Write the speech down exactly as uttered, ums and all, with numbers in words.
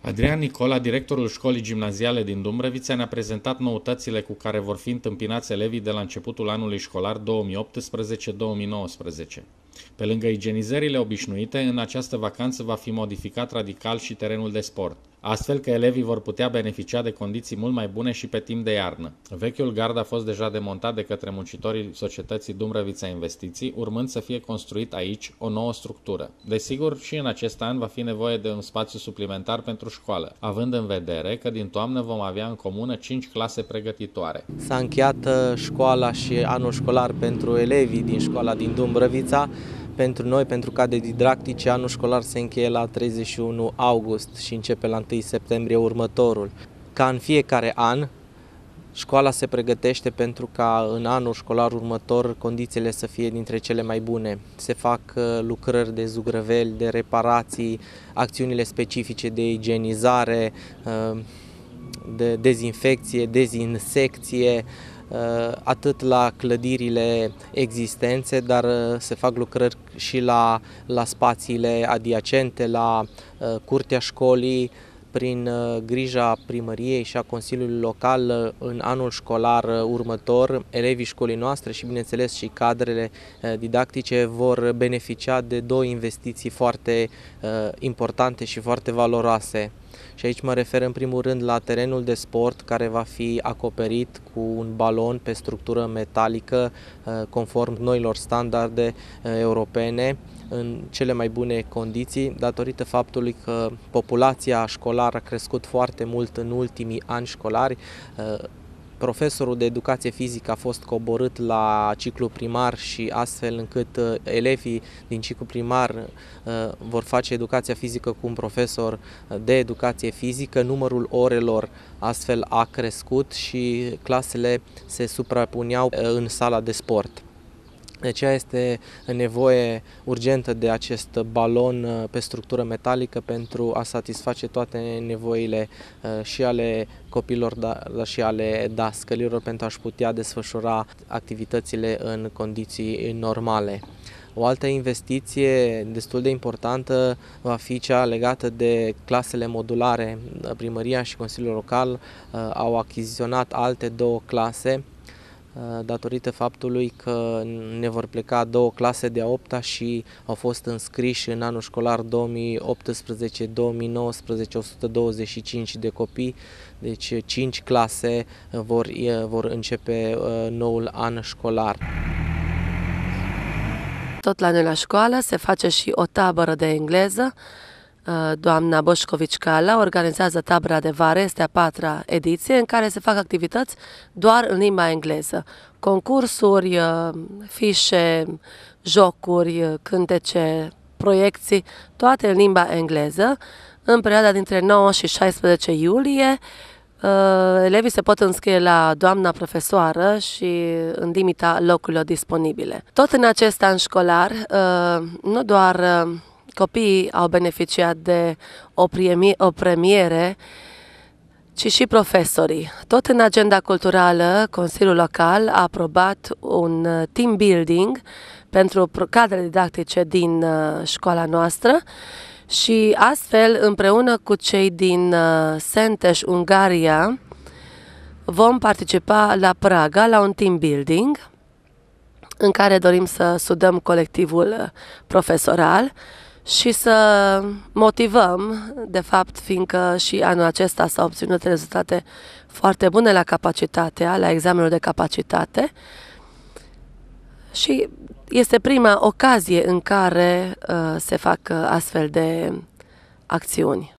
Adrian Nicola, directorul școlii gimnaziale din Dumbrăvița, ne-a prezentat noutățile cu care vor fi întâmpinați elevii de la începutul anului școlar două mii optsprezece două mii nouăsprezece. Pe lângă igienizările obișnuite, în această vacanță va fi modificat radical și terenul de sport, astfel că elevii vor putea beneficia de condiții mult mai bune și pe timp de iarnă. Vechiul gard a fost deja demontat de către muncitorii societății Dumbrăvița Investiții, urmând să fie construit aici o nouă structură. Desigur, și în acest an va fi nevoie de un spațiu suplimentar pentru școală, având în vedere că din toamnă vom avea în comună cinci clase pregătitoare. S-a încheiat școala și anul școlar pentru elevii din școala din Dumbrăvița. Pentru noi, pentru cadre didactice, anul școlar se încheie la treizeci și unu august și începe la întâi septembrie următorul. Ca în fiecare an, școala se pregătește pentru ca în anul școlar următor condițiile să fie dintre cele mai bune. Se fac lucrări de zugrăveli, de reparații, acțiunile specifice de igienizare, de dezinfecție, dezinsecție, atât la clădirile existențe, dar se fac lucrări și la, la spațiile adiacente, la curtea școlii. Prin grija primăriei și a Consiliului Local, în anul școlar următor, elevii școlii noastre și, bineînțeles, și cadrele didactice vor beneficia de două investiții foarte importante și foarte valoroase. Și aici mă refer în primul rând la terenul de sport, care va fi acoperit cu un balon pe structură metalică conform noilor standarde europene, în cele mai bune condiții, datorită faptului că populația școlară a crescut foarte mult în ultimii ani școlari. Profesorul de educație fizică a fost coborât la ciclu primar și astfel încât elevii din ciclu primar vor face educația fizică cu un profesor de educație fizică. Numărul orelor astfel a crescut și clasele se suprapuneau în sala de sport. De aceea este nevoie urgentă de acest balon pe structură metalică pentru a satisface toate nevoile și ale copilor, dar și ale dascălilor, pentru a-și putea desfășura activitățile în condiții normale. O altă investiție destul de importantă va fi cea legată de clasele modulare. Primăria și Consiliul Local au achiziționat alte două clase, datorită faptului că ne vor pleca două clase de a opta și au fost înscriși în anul școlar două mii optsprezece două mii nouăsprezece o sută douăzeci și cinci de copii, deci cinci clase vor, vor începe noul an școlar. Tot la noi la școală se face și o tabără de engleză. Doamna Boșcovici Cala organizează tabăra de vară, este a patra ediție, în care se fac activități doar în limba engleză. Concursuri, fișe, jocuri, cântece, proiecții, toate în limba engleză. În perioada dintre nouă și șaisprezece iulie, elevii se pot înscrie la doamna profesoară și în limita locurilor disponibile. Tot în acest an școlar, nu doar copiii au beneficiat de o, o premiere, ci și profesorii. Tot în agenda culturală, Consiliul Local a aprobat un team building pentru cadre didactice din școala noastră și astfel, împreună cu cei din Szentes, Ungaria, vom participa la Praga la un team building în care dorim să sudăm colectivul profesoral și să motivăm, de fapt, fiindcă și anul acesta s-au obținut rezultate foarte bune la capacitatea, la examenul de capacitate și este prima ocazie în care uh, se fac uh, astfel de acțiuni.